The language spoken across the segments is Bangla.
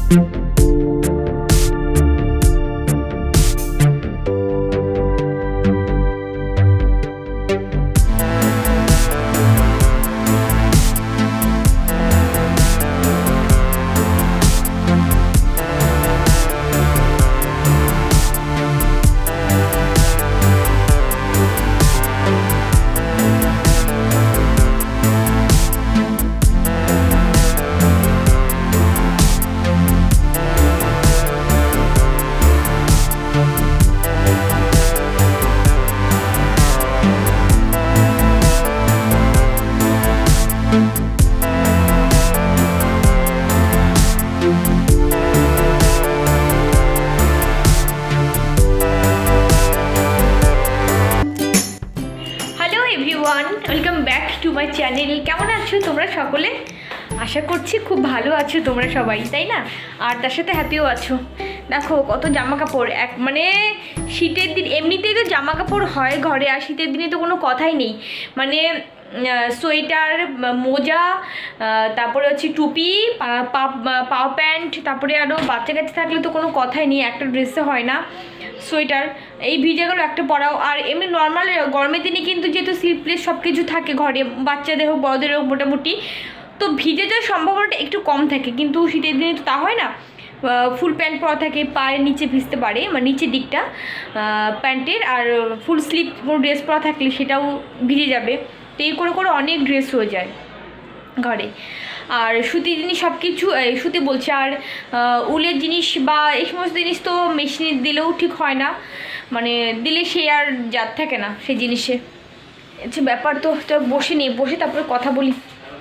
Welcome back to my channel. কেমন আছো তোমরা সকলে? আশা করছি খুব ভালো আছো তোমরা সবাই, তাই না? আর তার সাথে হ্যাপিও আছো। দেখো কত জামা কাপড়, মানে শীতের দিন এমনিতেই তো জামা কাপড় হয় ঘরে, আর শীতের দিনে তো কোনো কথাই নেই। মানে সোয়েটার, মোজা, তারপরে হচ্ছে টুপি, পাও প্যান্ট, তারপরে আরও বাচ্চা কাচ্চা থাকলে তো কোনো কথাই নেই, একটা ড্রেসে হয় না। সোয়েটার এই ভিজেগুলো একটা পরাও। আর এমনি নর্মাল গরমের দিনে কিন্তু যেহেতু স্লিপলেস সব কিছু থাকে ঘরে, বাচ্চাদের হোক বড়দের হোক মোটামুটি, তো ভিজে যাওয়ার সম্ভাবনাটা একটু কম থাকে। কিন্তু শীতের দিনে তো তা হয় না, ফুল প্যান্ট পরা থাকে, পায়ের নিচে ভিজতে পারে, মানে নিচের দিকটা প্যান্টের, আর ফুল স্লিভ ড্রেস পরা থাকলে সেটাও ভিজে যাবে। তো এই করে করে অনেক ড্রেস হয়ে যায় ঘরে। আর সুতির জিনিস সব কিছু, সুতি বলছে, আর উলের জিনিস বা এই সমস্ত জিনিস তো মেশিনে দিলেও ঠিক হয় না, মানে দিলে সে আর জাত থাকে না সেই জিনিসে। আচ্ছা ব্যাপার তো বসে নেই, বসে তারপরে কথা বলি।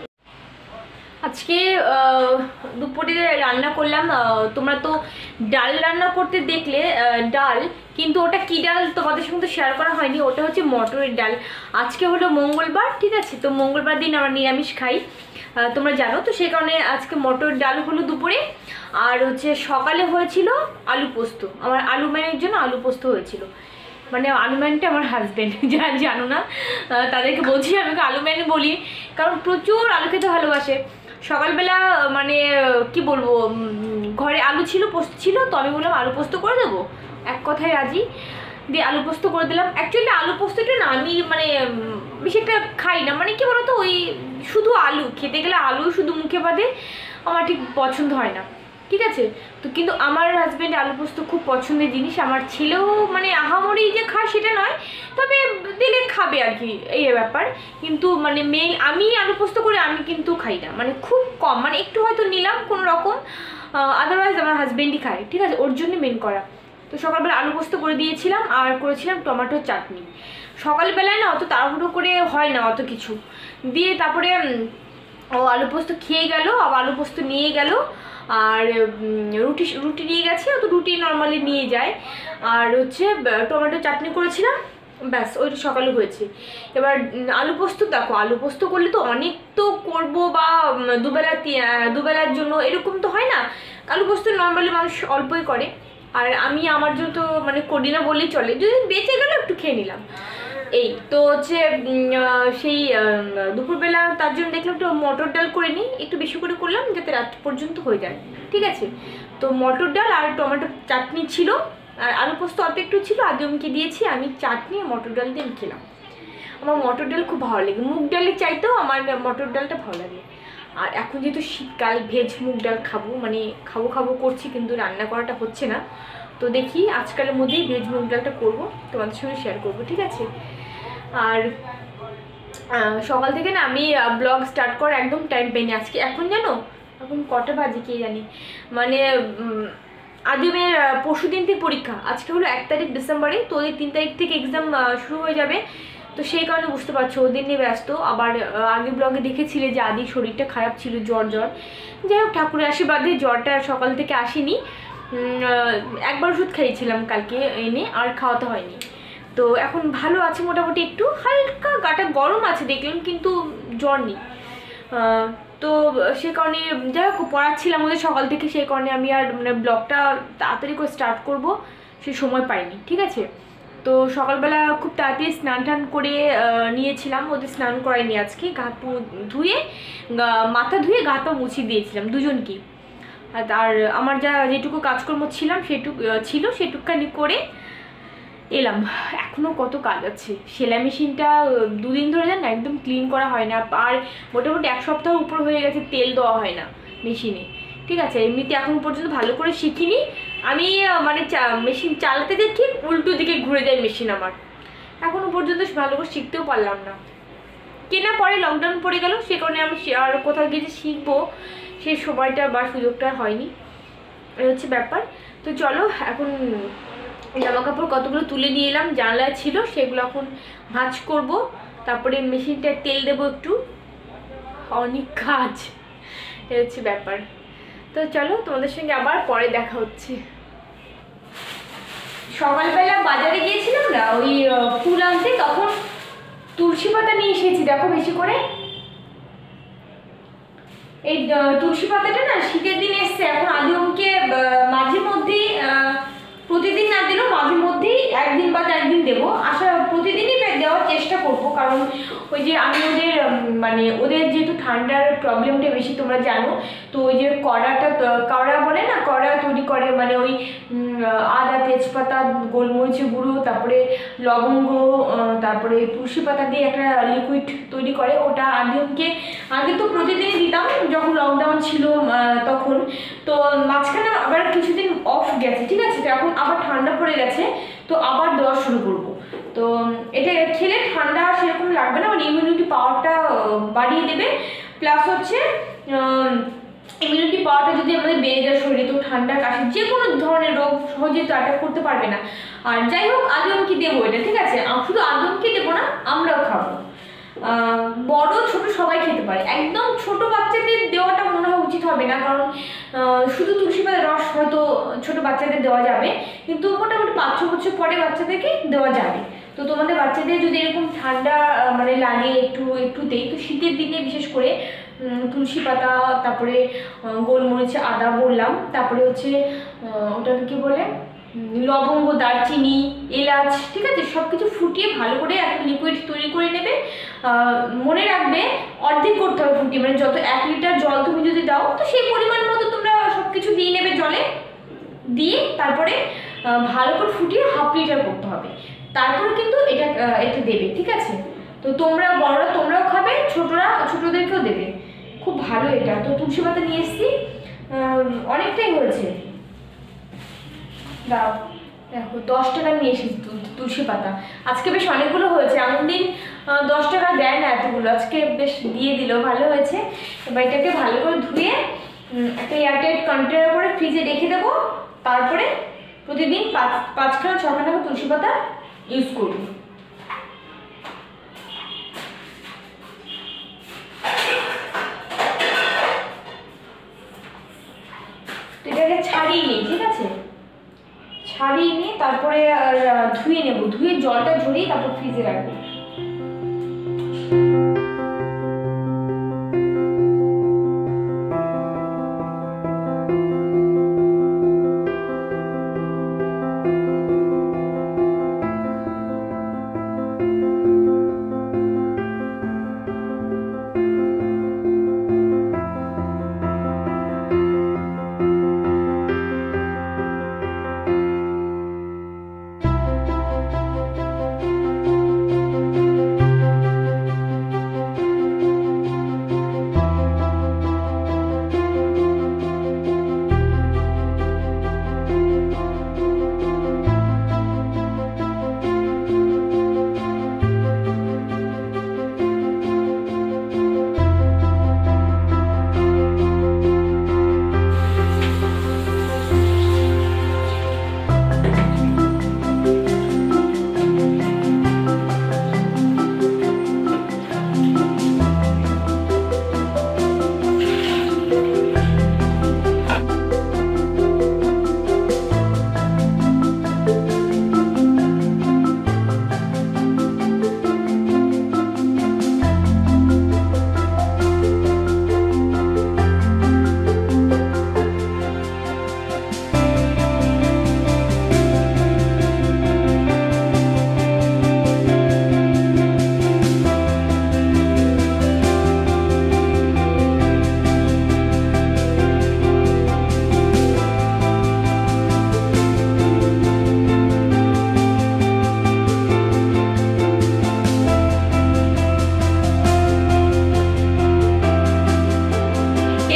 আজকে দুপুরে রান্না করলাম, তোমরা তো ডাল রান্না করতে দেখলে, ডাল, কিন্তু ওটা কী ডাল তোমাদের সঙ্গে তো শেয়ার করা হয়নি, ওটা হচ্ছে মটরের ডাল। আজকে হলো মঙ্গলবার, ঠিক আছে? তো মঙ্গলবার দিন আমরা নিরামিষ খাই, তোমরা জানো তো, সেই কারণে আজকে মটর ডাল হলো দুপুরে। আর হচ্ছে সকালে হয়েছিল আলু পোস্ত, আমার আলু ম্যানের জন্য আলু পোস্ত হয়েছিল। মানে আলু ম্যানটা আমার হাজব্যান্ড, যারা জানো না তাদেরকে বলছি, আমাকে আলু ম্যান বলি, কারণ প্রচুর আলু খেতে ভালোবাসে। সকালবেলা মানে কি বলবো, ঘরে আলু ছিল, পোস্ত ছিল, তো আমি বললাম আলু পোস্ত করে দেবো, এক কথায় রাজি, দিয়ে আলু পোস্ত করে দিলাম। অ্যাকচুয়ালি আলু পোস্তটা না আমি মানে বেশি একটা খাই না, মানে কি বলতো, ওই শুধু আলু খেতে গেলে আলু শুধু মুখে বাদে আমার ঠিক পছন্দ হয় না, ঠিক আছে? তো কিন্তু আমার হাজব্যান্ড আলু পোস্ত খুব পছন্দের জিনিস, আমার ছেলেও মানে আহামরি যে খায় সেটা নয়, তবে দিলে খাবে আর কি, এই ব্যাপার। কিন্তু মানে মেন আমি আলু পোস্ত করে আমি কিন্তু খাই না, মানে খুব কম, মানে একটু হয়তো নিলাম কোনো রকম, আদারওয়াইজ আমার হাজব্যান্ডই খায়, ঠিক আছে? ওর জন্য মেন করা। তো সকালবেলা আলু পোস্ত করে দিয়েছিলাম, আর করেছিলাম টমেটোর চাটনি। সকালবেলায় না অত তাড়াহুড়ো করে হয় না অত কিছু দিয়ে, তারপরে ও আলু পোস্ত খেয়ে গেল, আবার আলু পোস্ত নিয়ে গেল, আর রুটি নিয়ে গেছে, ও তো রুটি নর্মালি নিয়ে যায়। আর হচ্ছে টমেটো চাটনি করেছিলাম, ব্যাস ওইটা সকালে হয়েছে। এবার আলু পোস্ত, দেখো আলু পোস্ত করলে তো অনেক তো করবো, বা দুবেলার জন্য এরকম তো হয় না। আলু পোস্ত নর্মালি মানুষ অল্পই করে, আর আমি আমার জন্য তো মানে করি না বললেই চলে, যদি বেঁচে গেল একটু খেয়ে নিলাম। এই তো হচ্ছে সেই দুপুরবেলা তার জন্য দেখলাম একটু মটর ডাল করে নিই, একটু বেশি করে করলাম যাতে রাত পর্যন্ত হয়ে যায়, ঠিক আছে? তো মটর ডাল আর টমেটোর চাটনি ছিল, আর আলু পোস্ত অল্প একটু ছিল, আজমকে দিয়েছি, আমি চাটনি মটর ডাল দিয়ে খেলাম। আমার মটর ডাল খুব ভালো লাগে, মুগ ডালের চাইতেও আমার মটর ডালটা ভালো লাগে। আর এখন যেহেতু শীতকাল, ভেজ মুগ ডাল খাবো, মানে খাবো করছি, কিন্তু রান্না করাটা হচ্ছে না। তো দেখি আজকালের মধ্যেই ভেজ মুগ ডালটা করবো, তোমাদের সঙ্গে শেয়ার করবো, ঠিক আছে? আর সকাল থেকে না আমি ব্লগ স্টার্ট করার একদম টাইম পাইনি আজকে। এখন জানো এখন কটা বাজে কে জানি, মানে আদিমের পরশুদিন থেকে পরীক্ষা, আজকে হলো 1 তারিখ ডিসেম্বরে, তো ওদের 3 তারিখ থেকে এক্সাম শুরু হয়ে যাবে। তো সেই কারণে বুঝতে পারছো ওদের নিয়ে ব্যস্ত। আবার আগে ব্লগে দেখেছিলে যে আদির শরীরটা খারাপ ছিল, জ্বর, যাই হোক ঠাকুরের আশীর্বাদে জ্বরটা সকাল থেকে আসেনি, একবার ওষুধ খাইয়েছিলাম কালকে এনে, আর খাওয়াতে হয়নি। তো এখন ভালো আছে মোটামুটি, একটু হালকা গাটা গরম আছে দেখলাম, কিন্তু জ্বর নেই। তো সে কারণে যাই হোক পড়াচ্ছিলাম ওদের সকাল থেকে, সেই কারণে আমি আর মানে ব্লগটা তাড়াতাড়ি করে স্টার্ট করব সে সময় পাইনি, ঠিক আছে? তো সকালবেলা খুব তাড়াতাড়ি স্নান টান করে নিয়েছিলাম, ওদের স্নান করাইনি আজকে, গা ধুয়ে মাথা ধুয়ে গা পা মুছিয়ে দিয়েছিলাম দুজনকেই। আর আমার যেটুকু কাজকর্ম সেটুকুখানি করে এলাম। এখনও কত কাজ আছে। সেলাই মেশিনটা 2 দিন ধরে না একদম ক্লিন করা হয় না, আর মোটামুটি 1 সপ্তাহ উপর হয়ে গেছে তেল দেওয়া হয় না মেশিনে। ঠিক আছে, এমনিতে এখন পর্যন্ত ভালো করে শিখিনি আমি, মানে মেশিন চালাতে যে ঠিক উল্টো দিকে ঘুরে যায় মেশিন আমার, এখনও পর্যন্ত ভালো করে শিখতেও পারলাম না। কেনা পরে লকডাউন পড়ে গেল, সে কারণে আমি আর কোথাও গিয়ে যে শিখবো সেই সময়টা বা সুযোগটা হয়নি, এই হচ্ছে ব্যাপার। তো চলো এখন জামা কাপড় কতগুলো তুলে নিয়ে এলাম, জানলায় ছিল সেগুলো এখন ভাঁজ করব, তারপরে মেশিনটা তেল দেবো একটু, অনেক কাজ, এই হচ্ছে ব্যাপার। তো চলো তোমাদের সঙ্গে আবার পরে দেখা হচ্ছে। সকালবেলা বাজারে গিয়েছিলাম না ওই ফুল আনতে, তখন তুলসী পাতা নিয়ে এসেছি, দেখো বেশি করে। এই তুলসী পাতাটা না শীতের দিন এসছে, এখন আদিমকে মাঝে মধ্যেই, প্রতিদিন না দিলেও মাঝে মধ্যেই একদিন বা 4 দিন দেবো, প্রতিদিনই দেওয়ার চেষ্টা করবো, কারণ ওই যে আমি মানে ওদের যেহেতু ঠান্ডার প্রবলেমটা বেশি তোমরা জানো, তো ওই যে কড়া বলে না, কড়া তৈরি করে, মানে ওই আদা, তেজপাতা, গোলমরিচের গুঁড়ো, তারপরে লবঙ্গ, তারপরে তুলসী পাতা দিয়ে একটা লিকুইড তৈরি করে, ওটা আদিমকে আগে তো প্রতিদিনই দিতাম যখন লকডাউন ছিল তখন। তো মাঝখানে আবার কিছুদিন অফ গেছে, ঠিক আছে, তো এখন আবার ঠান্ডা পড়ে গেছে, তো আবার দেওয়া শুরু করবো। তো এটা খেলে ঠান্ডা সেরকম লাগবে না, মানে ইমিউনিটি পাওয়ারটা বাড়িয়ে দেবে, প্লাস হচ্ছে ইমিউনিটি পাওয়ারটা যদি আমাদের বেড়ে যায় শরীরে, তো ঠান্ডা কাশি যে কোনো ধরনের রোগ সহজে তো অ্যাটাক করতে পারবে না। আর যাই হোক আদমকে দেবো এটা, ঠিক আছে, শুধু আদমকে দেবো না, আমরাও খাবো, বড় ছোট সবাই খেতে পারে। একদম ছোট বাচ্চাদের দেওয়াটা মনে হয় উচিত হবে না, কারণ শুধু তুলসী পাতার রস হয়তো ছোট বাচ্চাদের দেওয়া যাবে, কিন্তু মোটামুটি 5-6 বছর পরে বাচ্চাদেরকে দেওয়া যাবে। তো তোমাদের বাচ্চাদের যদি এরকম ঠান্ডা মানে লাগে একটুতেই, তো শীতের দিনে বিশেষ করে তুলসী পাতা, তারপরে গোলমরিচ, আদা বললাম, তারপরে হচ্ছে ওটাকে কি বলে, লবঙ্গ, দারচিনি, এলাচ, ঠিক আছে, সব কিছু ফুটিয়ে ভালো করে একটা লিকুইড তৈরি করে নেবে। মনে রাখবে অর্ধেক করতে হবে ফুটিয়ে, মানে যত 1 লিটার জল তুমি যদি দাও, তো সেই পরিমাণ মতো তোমরা সব কিছু দিয়ে নেবে জলে দিয়ে, তারপরে ভালো করে ফুটিয়ে 1/2 লিটার করতে হবে, তারপরে কিন্তু এটা দেবে, ঠিক আছে। তো তোমরা বড়রা তোমরাও খাবে, ছোটদেরকেও দেবে, খুব ভালো এটা। তো তুলসী পাতা নিয়ে এসেছি, অনেকটাই হয়েছে, দাও দেখো 10 টাকা নিয়ে এসেছি তুলসী পাতা, আজকে বেশ অনেকগুলো হয়েছে, এমন দিন 10 টাকা দেয় না এতগুলো, আজকে বেশ দিয়ে দিল, ভালো হয়েছে। এবার এটাকে ভালো করে ধুয়ে একটা এয়ারটাইট কন্টেনার করে ফ্রিজে রেখে দেবো, তারপরে প্রতিদিন 5-6খানা করে তুলসী পাতা ইউজ করবো। এটাকে ছাড়িয়ে নিই, ঠিক আছে, ছাড়িয়ে নিয়ে তারপরে ধুয়ে নেব, ধুয়ে জলটা ঝরিয়ে তারপর ফ্রিজে রাখবো।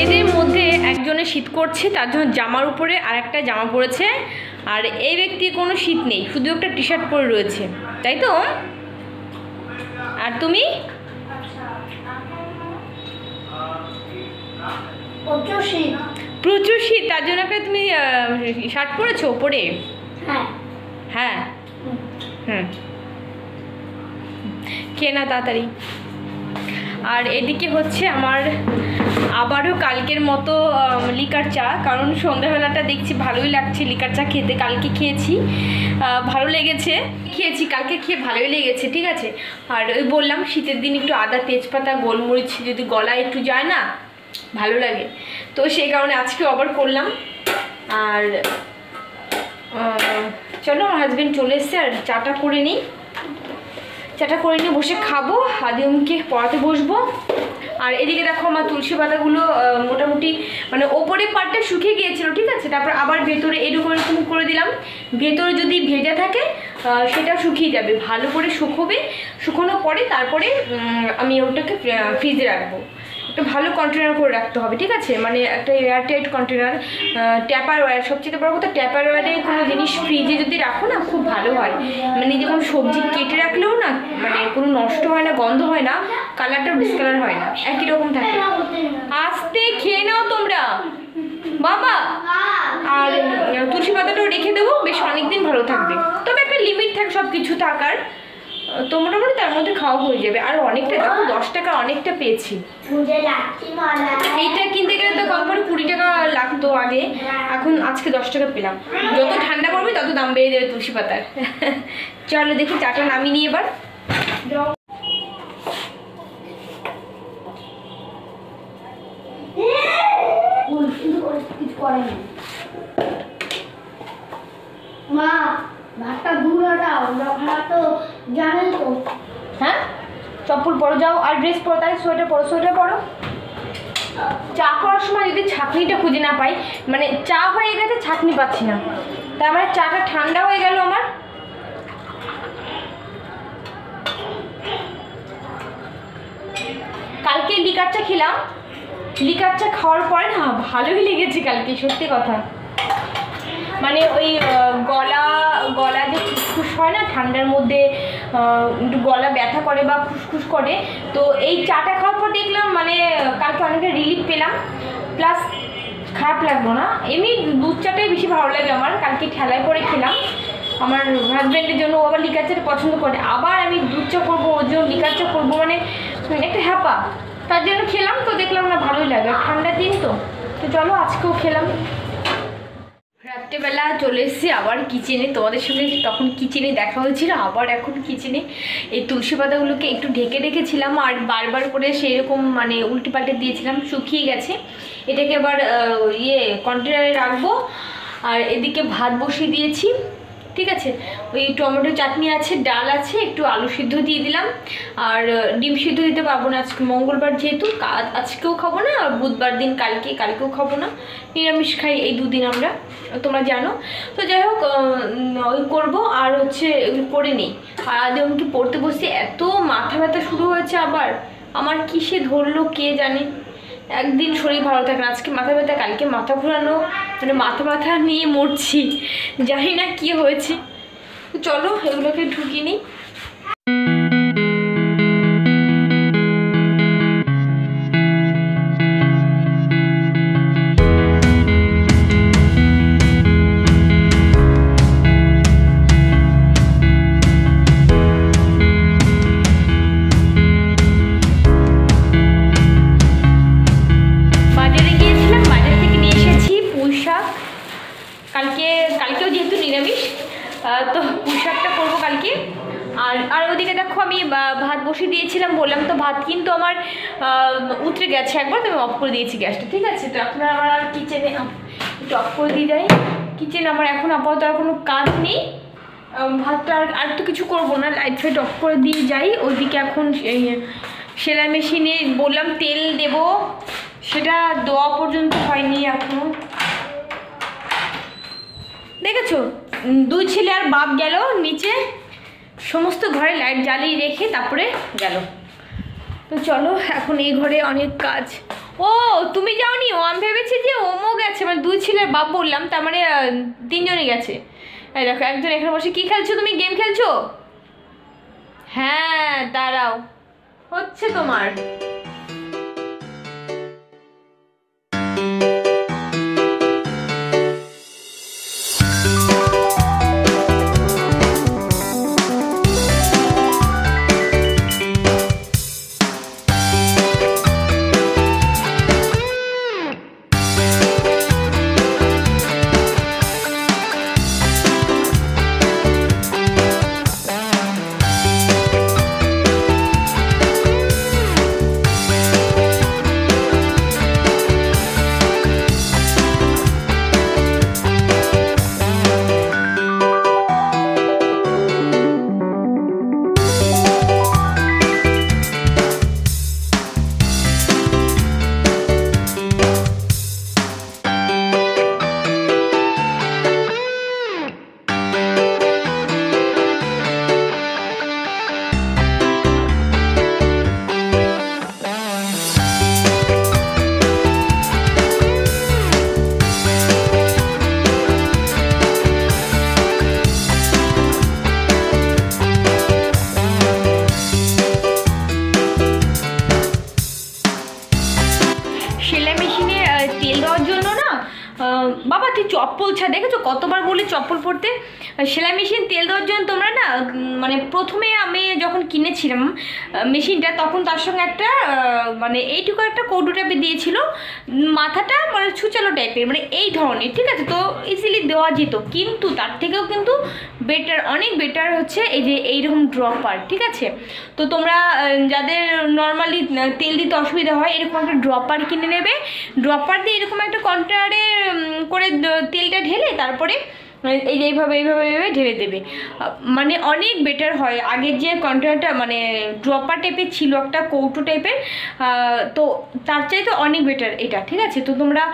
এদের মধ্যে একজনের শীত করছে, তার জন্য জামার উপরে আর একটা জামা পরেছে, আর এই ব্যক্তির কোনো শীত নেই, শুধু একটা টি শার্ট পরে রয়েছে, তাই তো? আর তুমি? প্রচুর শীত, তার জন্য একটা তুমি শার্ট পরেছো ওপরে? হ্যাঁ হুম, খেয়ে না তাড়াতাড়ি। আর এদিকে হচ্ছে আমার আবারও কালকের মতো লিকার চা, কারণ সন্ধ্যাবেলাটা দেখছি ভালোই লাগছে লিকার চা খেতে। কালকে খেয়েছি, ভালো লেগেছে, কালকে খেয়ে ভালোই লেগেছে, ঠিক আছে। আর ওই বললাম শীতের দিন একটু আদা, তেজপাতা, গোলমরিচ যদি গলায় একটু যায় না, ভালো লাগে, তো সেই কারণে আজকে আবার করলাম। আর চলো, আমার হাজব্যান্ড চলে এসছে, আর চাটা করে নিই, বসে খাবো, আদিমকে পড়াতে বসবো। আর এদিকে দেখো আমার তুলসী পাতাগুলো মোটামুটি মানে ওপরে পাটটা শুকিয়ে গিয়েছিল, ঠিক আছে, তারপর আবার ভেতরে এরকম করে দিলাম। ভেতরে যদি ভেজা থাকে সেটাও শুকিয়ে যাবে, ভালো করে শুকোনোর পরে তারপরে আমি ওটাকে ফ্রিজে রাখবো। একটা ভালো কন্টেনার করে রাখতে হবে, ঠিক আছে, মানে একটা এয়ারটাইট কন্টেনার, ট্যাপারওয়্যার, সবচেয়ে বড় কথা ট্যাপারওয়্যারে কোনো জিনিস ফ্রিজে যদি রাখো না খুব ভালো হয়, মানে যে কোনো সবজি কেটে রাখলেও না মানে কোনো নষ্ট হয় না, গন্ধ হয় না, কালারটাও ডিসকালার হয় না, একই রকম থাকে। আস্তে খেয়ে নাও তোমরা বাবা। আর তুলসী পাতাটাও রেখে দেবো, বেশ অনেকদিন ভালো থাকবে, তবে একটা লিমিট থাকে সব কিছু থাকার, তো মোটামুটি তার মধ্যে খাওয়া হয়ে যাবে। আর অনেকটা দেখো 10 টাকা অনেকটা পেয়েছি, এইটা কিনতে গেলে তো কম করে 20 টাকা লাগতো আগে, এখন আজকে 10 টাকা পেলাম। যত ঠান্ডা পড়বে তত দাম বেড়ে যাবে তুলসী পাতার। চলো দেখি চাটা নামিয়ে নিই এবার। মা ভাতটা দূর হটাও, তো জানেন তো। হ্যাঁ, চপ্পল পরো, যাও, আর ড্রেস পরো, তাই সোয়েটার পরো। চা করার সময় যদি ছাঁকনিটা খুঁজে না পাই, মানে চা হয়ে গেছে ছাঁকনি পাচ্ছি না, তার মানে চাটা ঠান্ডা হয়ে গেল আমার। কালকে লিকার চা খেলাম, লিকার চা খাওয়ার পরে না ভালোই লেগেছে কালকে, সত্যি কথা। মানে ওই গলা যে খুসখুস হয় না ঠান্ডার মধ্যে, একটু গলা ব্যথা করে বা খুসখুস করে, তো এই চাটা খাওয়ার পর দেখলাম মানে কালকে অনেকটা রিলিফ পেলাম, প্লাস খারাপ লাগলো না। এমনি দুধ চাটাই বেশি ভালো লাগে আমার, কালকে ঠেলায় করে খেলাম আমার হাজব্যান্ডের জন্য, ও আবার লিকার চাটা পছন্দ করে, আবার আমি দুধ চা করবো, ওর জন্য লিকার চা করবো, মানে একটা হ্যাপা, তার জন্য খেলাম, তো দেখলাম না ভালোই লাগে, ঠান্ডার দিন তো চলো আজকেও খেলাম। রাত্রেবেলা চলে এসেছি আবার কিচেনে, তোমাদের সঙ্গে তখন কিচেনে দেখা হয়েছিল, আবার এখন কিচেনে এই তুলসী পাতাগুলোকে একটু ঢেকে রেখেছিলাম, আর বারবার করে সেই রকম মানে উল্টে পাল্টে দিয়েছিলাম, শুকিয়ে গেছে, এটাকে আবার কন্টেনারে রাখবো। আর এদিকে ভাত বসিয়ে দিয়েছি, ঠিক আছে, ওই টমেটো চাটনি আছে, ডাল আছে, একটু আলু সিদ্ধ দিয়ে দিলাম, আর ডিম সিদ্ধ দিতে পারবো না আজকে মঙ্গলবার যেহেতু, আজকেও খাবো না, আর বুধবার দিন কালকেও খাবো না, নিরামিষ খাই এই দুদিন আমরা, তোমরা জানো। তো যাই হোক ওই করবো, আর হচ্ছে ওই করে নিই। আর আজ আমাকে পড়তে বসে এত মাথা ব্যথা শুরু হয়েছে আবার, আমার কিসে ধরলো কে জানে, একদিন শরীর ভালো থাকে না, আজকে মাথা ব্যথা, কালকে মাথা ঘোরানো, মানে মাথা ব্যথা নিয়ে মরছি, জানি না কি হয়েছে। চলো এগুলোকে ঢুকিয়ে নিই। কালকেও যেহেতু নিরামিষ, তো পুঁই শাকটা করবো কালকে। আর ওদিকে দেখো আমি ভাত বসিয়ে দিয়েছিলাম, বললাম তো ভাত কিন্তু আমার উতরে গেছে একবার, তো আমি অফ করে দিয়েছি গ্যাসটা, ঠিক আছে। তো এখন আমার আর কিচেনে একটু অফ করে দিয়ে যাই, কিচেনে আমার এখন আপাতত আর কোনো কাজ নেই, ভাতটা আর তো কিছু করবো না, লাইট ফাইট অফ করে দিয়ে যাই। ওইদিকে এখন সেলাই মেশিনে বললাম তেল দেব, সেটা দেওয়া পর্যন্ত হয়নি এখনো, দেখেছো দুই ছেলে আর বাপ গেল নিচে, সমস্ত ঘরে লাইট জ্বালিয়ে রেখে তারপরে গেল। তো চলো এখন এই ঘরে অনেক কাজ, ও তুমি যাওনি? ও আমি ভেবেছি যে ওমো গেছে, মানে দুই ছেলের বাপ বললাম, তার মানে তিনজনই গেছে। এই দেখো একজন এখানে বসে কি খেলছো? তুমি গেম খেলছো? হ্যাঁ দাঁড়াও, হচ্ছে তোমার। সেলাই মেশিনে তেল দেওয়ার জন্য না বাবা, তুই চপ্পল ছাড়, দেখেছো কতবার বলি চপ্পল পরতে। সেলাই মেশিন তেল দেওয়ার জন্য তোমরা না, মানে প্রথমে আমি যখন কিনেছিলাম মেশিনটা, তখন তার সঙ্গে একটা মানে এইটুকু একটা কৌটো টাইপের দিয়েছিল, মাথাটা মানে ছুচালো টাইপের, মানে এই ধরনের, ঠিক আছে, তো ইজিলি দেওয়া যেত। কিন্তু তার থেকেও কিন্তু বেটার, অনেক বেটার হচ্ছে এই যে এইরকম ড্রপার, ঠিক আছে। তো তোমরা যাদের নর্মালি তেল দিতে অসুবিধা হয়, এরকম একটা ড্রপার কিনে নেবে। ড্রপার দিয়ে এরকম একটা কন্টেনারে করে তেলটা ঢেলে তারপরে এই যে এইভাবে এইভাবে এইভাবে ঢেলে দেবে, মানে অনেক বেটার হয়। আগের যে কন্টেনারটা মানে ড্রপার টাইপের ছিল, একটা কৌটো টাইপের, তো তার চাইতে অনেক বেটার এটা, ঠিক আছে। তো তোমরা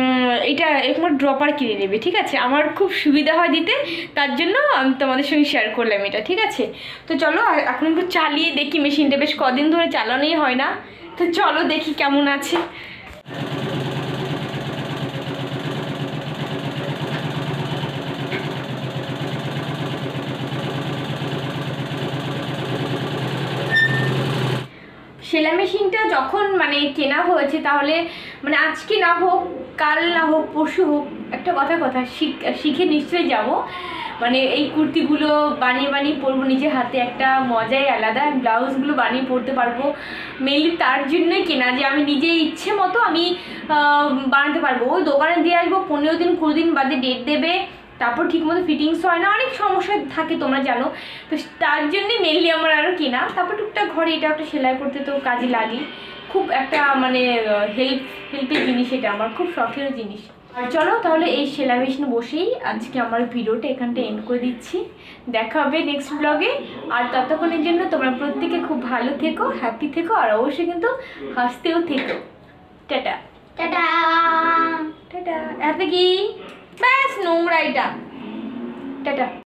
এটা এরকম ড্রপার কিনে নেবে, ঠিক আছে। আমার খুব সুবিধা হয় দিতে, তার জন্য আমি তোমাদের সঙ্গে শেয়ার করলাম এটা, ঠিক আছে। তো চলো এখন একটু চালিয়ে দেখি মেশিনটা, বেশ কদিন ধরে চালানোই হয় না, তো চলো দেখি কেমন আছে। সেলাই মেশিনটা যখন মানে কেনা হয়েছে, তাহলে মানে আজকে না হোক, কাল না হোক, পরশু হোক, একটা কথা শিখে নিশ্চয়ই যাব। মানে এই কুর্তিগুলো বানিয়ে বানিয়ে পরবো নিজে হাতে, একটা মজাই আলাদা। ব্লাউজগুলো বানিয়ে পরতে পারবো, মেনলি তার জন্যই কেনা, যে আমি নিজে ইচ্ছে মতো আমি বানাতে পারবো। ওই দোকানে দিয়ে আসবো, 15 দিন 20 দিন বাদে ডেট দেবে, তারপর ঠিকমতো ফিটিংস হয় না, অনেক সমস্যা থাকে তোমরা জানো। তো তার জন্যই মেনলি আমার আরও কেনা। তারপর টুকটাক ঘরে এটা একটা সেলাই করতে তো কাজে লাগে, খুব একটা মানে হেল্পের জিনিস, এটা আমার খুব শখেরও জিনিস। আর চলো তাহলে এই সেলাই মেশিনে বসেই আজকে আমার ভিডিওটা এখানটা এন্ড করে দিচ্ছি। দেখা হবে নেক্সট ব্লগে। আর ততক্ষণের জন্য তোমরা প্রত্যেকে খুব ভালো থেকো, হ্যাপি থেকো, আর অবশ্যই কিন্তু হাসতেও থেকো। Tata tata tata. এত কি ব্যাস নোংরা এটা। টাটা।